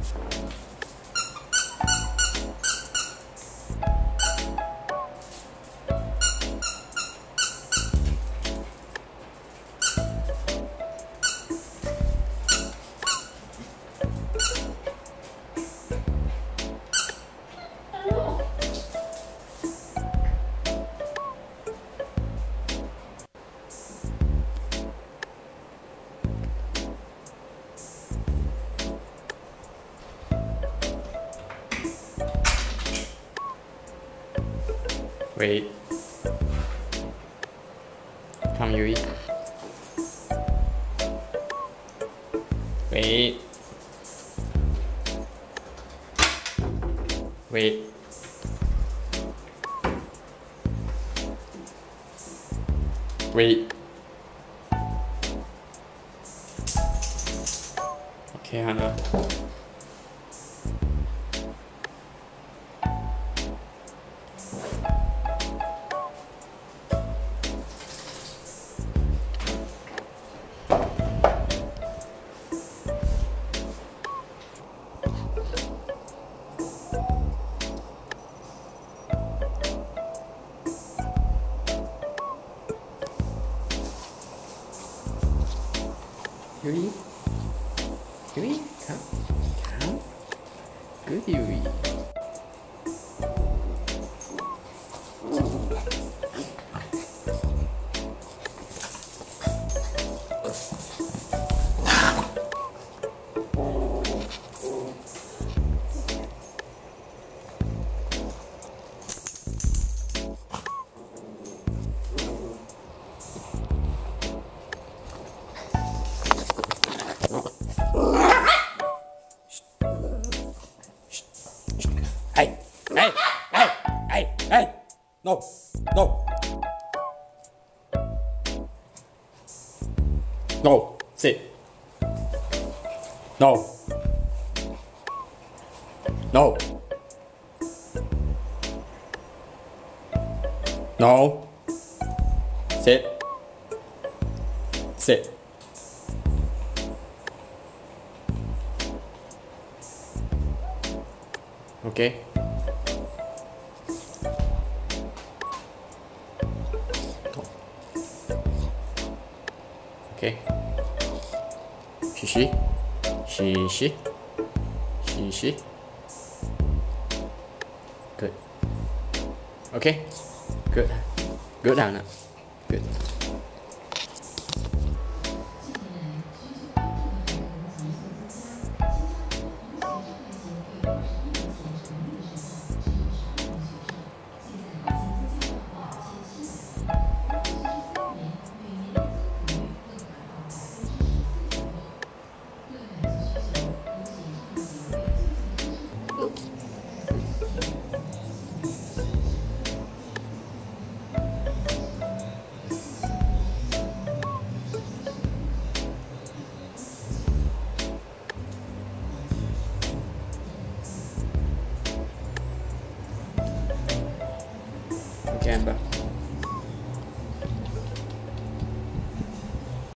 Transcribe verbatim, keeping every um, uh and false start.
Wait. Come, Yui. Wait. Wait. Wait. Okay, Hana. Yui? Yui? Come. Come. Good Yui. Hey, hey, hey, hey, hey! No, no, no, sit. No, no, no, sit, sit. Okay. Okay. Shishi. Shishi. Shishi. Good. Okay. Good. Good, Hana. Good. Okay, Amber.